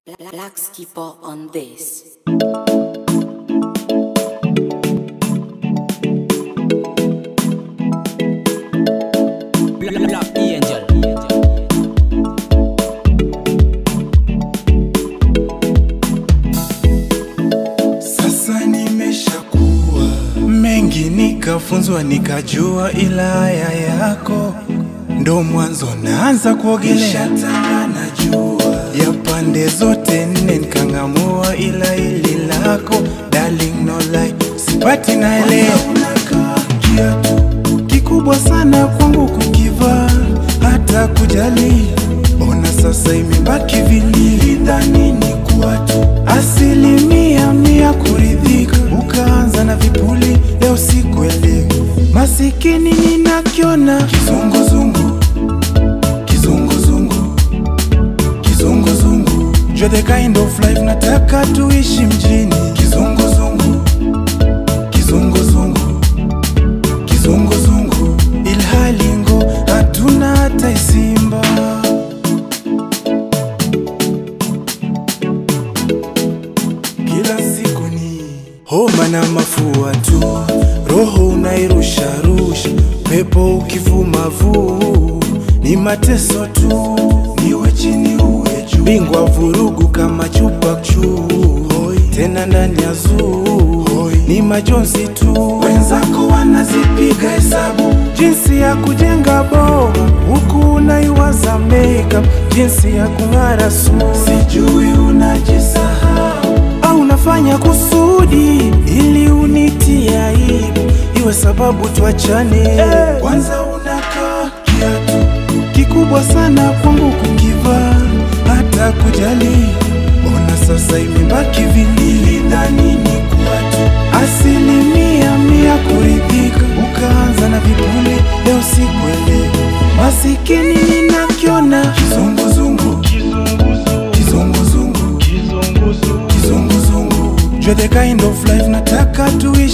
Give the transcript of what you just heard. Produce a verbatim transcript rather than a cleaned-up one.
Blackskippo on this. Blakangel. Sasa nimeshakuwa mengi, nikafunzwa nikajua, ila haya yako ndo mwanzo naanza kuogelea. Najua ya pande zote nne nikangamua, ila ili lako darling no lie, sipati naelewa. Unakaa kiatu kikubwa sana kwangu kukivaa, hata kujali. Ona sasa imebaki vili, dhani ni kuwa tu asilimia mia kuridhika. Ukaanza na vipuli, leo sikuelewi. Masikini ninakiona kizunguzungu, kizunguzungu, kizunguzungu. You're the kind of life nataka tuishi mjini. Kizunguzungu, kizunguzungu, kizunguzungu. Ilhali ngo hatuna hata isimba. Kila siku ni homa na mafua tu, roho unairusha rusha, pepo ukivuma vuu, ni mateso tu. Niwe chini uwe juu, bingwa vurugu kama chupa chuu, tena ndani ya zuu, ni majonzi tu. Wenzako wanazipiga hesabu, jinsi ya kujenga boma, huku unaiwaza makeup, jinsi ya kung'ara sumu. Sijui unajisahau au unafanya kusudi ili unitie aibu, iwe sababu tuachane. Hey. Kwanza unakaa kiatu kikubwa sana kwangu kukivaa, hata kujali. Ona sasa imebaki vili, dhani ni kuwa tu asilimia mia kuridhika. Ukaanza na vipuli, leo sikuelewi. Masikini ninakiona kizunguzungu, kizunguzungu, kizunguzungu, kizunguzungu. You're the kind of life nataka tuishi